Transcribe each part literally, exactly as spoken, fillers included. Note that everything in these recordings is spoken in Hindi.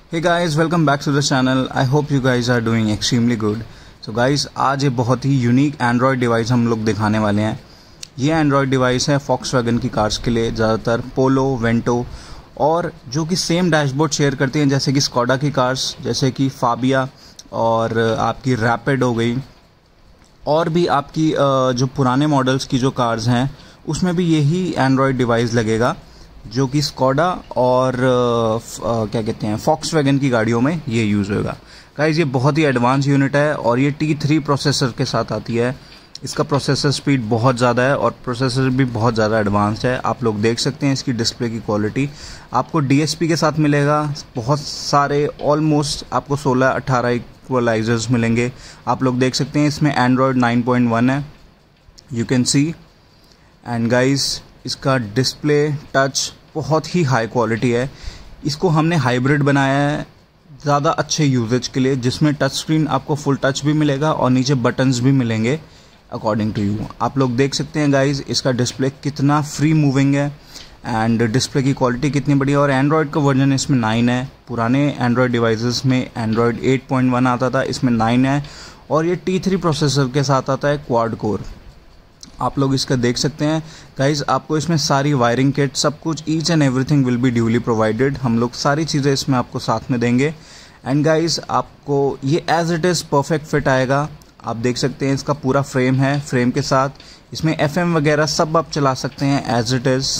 Hey guys, welcome back to the channel. I hope you guys are doing extremely good. So guys, आज ये बहुत ही यूनिक एंड्रॉयड डिवाइस हम लोग दिखाने वाले हैं। ये एंड्रॉयड डिवाइस है फॉक्सवैगन की कार्स के लिए, ज़्यादातर पोलो, वेंटो और जो कि सेम डैशबोर्ड शेयर करती हैं, जैसे कि स्कोडा की कार्स, जैसे कि फाबिया और आपकी रैपिड हो गई, और भी आपकी जो पुराने मॉडल्स की जो कार्स हैं उसमें भी यही एंड्रॉयड डिवाइस लगेगा, जो कि स्कोडा और आ, क्या कहते हैं फॉक्सवैगन की गाड़ियों में ये यूज़ होगा। गाइस, ये बहुत ही एडवांस यूनिट है और ये टी थ्री प्रोसेसर के साथ आती है। इसका प्रोसेसर स्पीड बहुत ज़्यादा है और प्रोसेसर भी बहुत ज़्यादा एडवांस्ड है। आप लोग देख सकते हैं इसकी डिस्प्ले की क्वालिटी। आपको डीएसपी के साथ मिलेगा, बहुत सारे ऑलमोस्ट आपको सोलह अट्ठारह इक्वलाइजर्स मिलेंगे। आप लोग देख सकते हैं इसमें एंड्रॉयड नाइन पॉइंट वन है, you can see. And guys, इसका डिस्प्ले टच बहुत ही हाई क्वालिटी है। इसको हमने हाइब्रिड बनाया है ज़्यादा अच्छे यूजेज के लिए, जिसमें टच स्क्रीन आपको फुल टच भी मिलेगा और नीचे बटन्स भी मिलेंगे अकॉर्डिंग टू यू। आप लोग देख सकते हैं गाइज, इसका डिस्प्ले कितना फ्री मूविंग है एंड डिस्प्ले की क्वालिटी कितनी बढ़िया। और एंड्रॉयड का वर्जन इसमें नाइन है। पुराने एंड्रॉयड डिवाइसेस में एंड्रॉयड एट पॉइंट वन आता था, इसमें नाइन है और ये टी थ्री प्रोसेसर के साथ आता है, क्वाड कोर। आप लोग इसका देख सकते हैं गाइज, आपको इसमें सारी वायरिंग किट, सब कुछ, each and everything will be duly provided. हम लोग सारी चीज़ें इसमें आपको साथ में देंगे। एंड गाइज, आपको ये as it is perfect fit आएगा। आप देख सकते हैं इसका पूरा फ्रेम है, फ्रेम के साथ इसमें एफएम वगैरह सब आप चला सकते हैं as it is.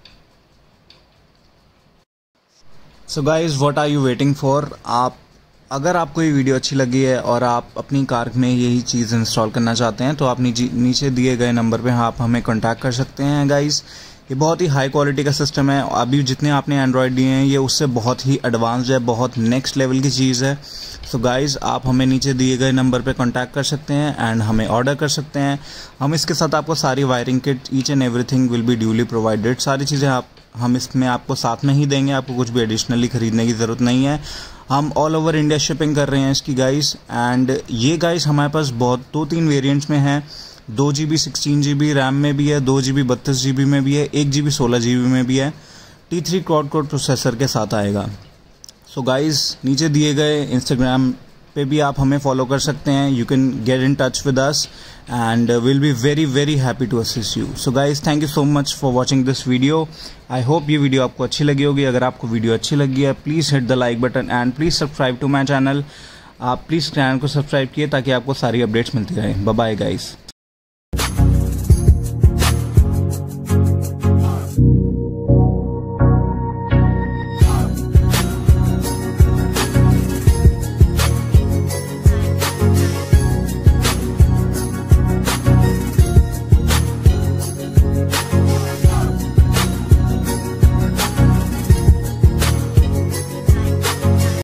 So guys, what are you waiting for? आप अगर आपको ये वीडियो अच्छी लगी है और आप अपनी कार में यही चीज़ इंस्टॉल करना चाहते हैं तो आप नीचे नीचे दिए गए नंबर पे आप हमें कांटेक्ट कर सकते हैं। गाइस, ये बहुत ही हाई क्वालिटी का सिस्टम है। अभी जितने आपने एंड्रॉयड दिए हैं ये उससे बहुत ही एडवांस्ड है, बहुत नेक्स्ट लेवल की चीज़ है। सो गाइस, आप हमें नीचे दिए गए नंबर पे कांटेक्ट कर सकते हैं एंड हमें ऑर्डर कर सकते हैं। हम इसके साथ आपको सारी wiring kit, each and everything will be duly provided. सारी चीज़ें आप हम इसमें आपको साथ में ही देंगे, आपको कुछ भी एडिशनली खरीदने की ज़रूरत नहीं है। हम ऑल ओवर इंडिया शिपिंग कर रहे हैं इसकी गाइस। एंड ये गाइस हमारे पास बहुत दो तीन वेरिएंट्स में है। दो G B sixteen G B RAM में भी है, दो जी बी बत्तीस जी बी में भी है, एक जी बी सोलह जी बी में भी है। T three quad core processor के साथ आएगा। सो गाइस, नीचे दिए गए इंस्टाग्राम पे भी आप हमें फॉलो कर सकते हैं। You can get in touch with us and will be very very happy to assist you. So guys, thank you so much for watching this video. I hope ये वीडियो आपको अच्छी लगी होगी। अगर आपको वीडियो अच्छी लगी है, please hit the like button and please subscribe to my channel. आप प्लीज़ चैनल को सब्सक्राइब किए ताकि आपको सारी अपडेट्स मिलती रहें। Bye bye guys.